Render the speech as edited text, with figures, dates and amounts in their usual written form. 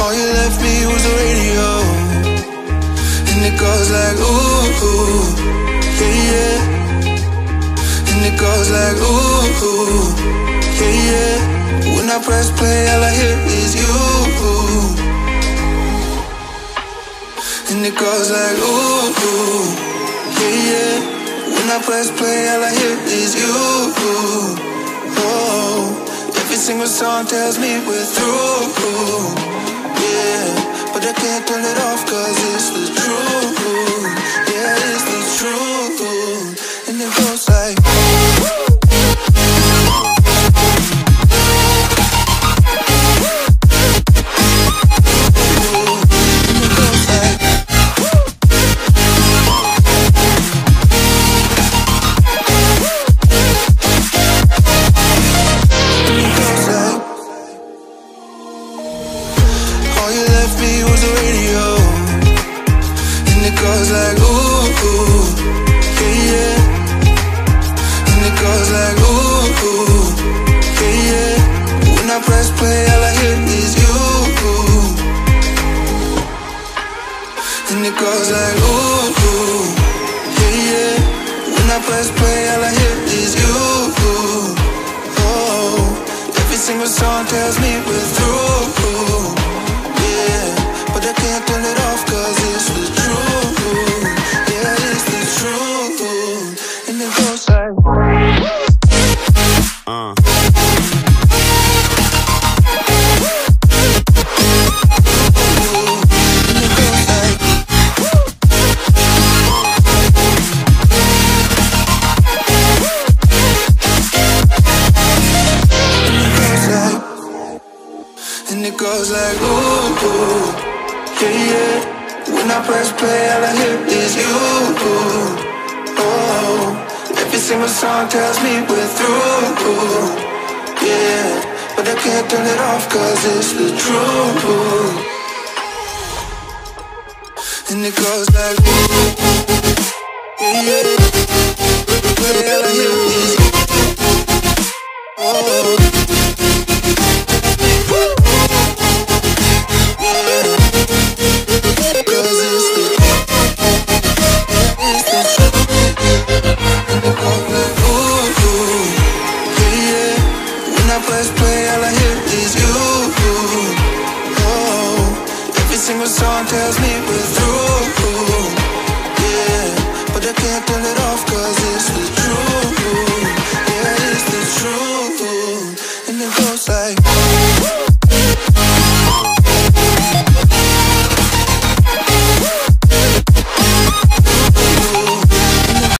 All you left me was the radio, and it goes like ooh, yeah, yeah. And it goes like ooh, yeah, yeah. When I press play, all I hear is you. And it goes like ooh, yeah, yeah. When I press play, all I hear is you. Oh, every single song tells me we're through. Yeah, but I can't turn it off 'cause it's the truth. Yeah, it's the truth. And it goes like like